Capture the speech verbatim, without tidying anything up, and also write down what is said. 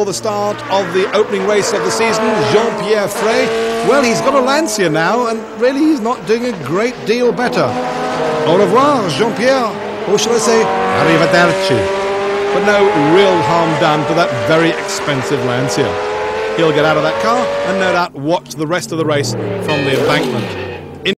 For the start of the opening race of the season, Jean-Pierre Frey, well, he's got a Lancia now, and really he's not doing a great deal better. Au revoir, Jean-Pierre, or shall I say, arrivederci. But no real harm done to that very expensive Lancia. He'll get out of that car and no doubt watch the rest of the race from the embankment.